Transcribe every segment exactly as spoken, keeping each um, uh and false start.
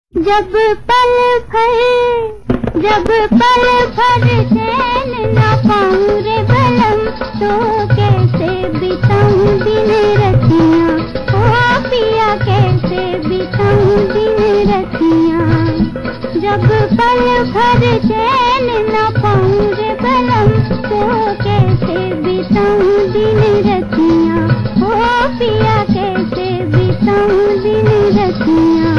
जब पल भर जब पल भर चैन न पाऊं रे बलम, तो कैसे बिताऊं दिन रतियां, ओ पिया कैसे बिताऊं दिन रतियां। जब पल भर चैन न पाऊं रे बलम, तो कैसे बिताऊं दिन रतियां, ओ पिया कैसे बिताऊं दिन रतियां।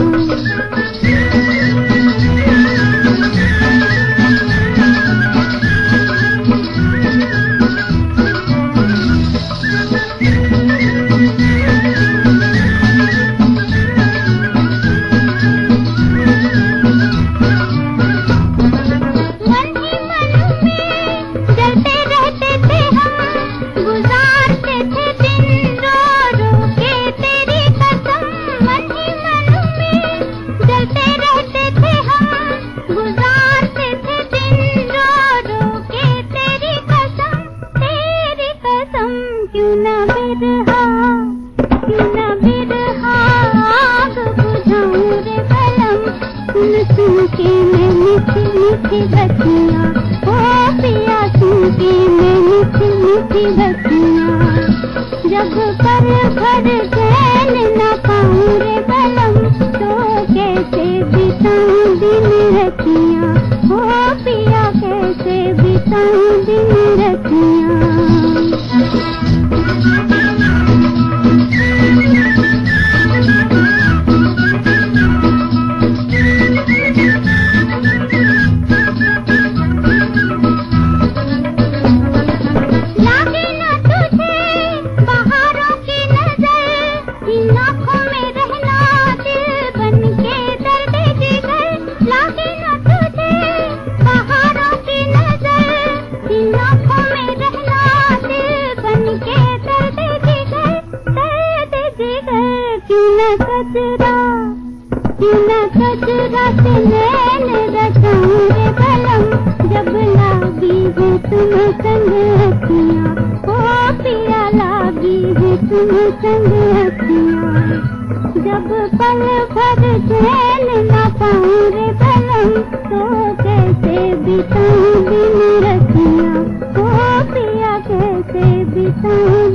क्यों न बिरहा क्यों न बिरहा आग बुझाऊं रे बलम, सुन सुन के मैं मीठी मीठी बतियां, ओ पिया सुन के मैं मीठी मीठी बतियां। जब पल भर चैन न पाऊं रे बलम, तो कैसे बिताऊं दिन रतियां, ओ पिया कैसे बिताऊं दिन रतियां। कजरा क्यों न कजरा से नैन रचाऊं रे बलम, जब लागी है तुम संग अखियां, ओ पिया लागी है तुम संग अखियां। जब पल भर चैन न पाऊं रे बलम, तो कैसे बिताऊं दिन रतियां, ओ पिया कैसे बिताऊं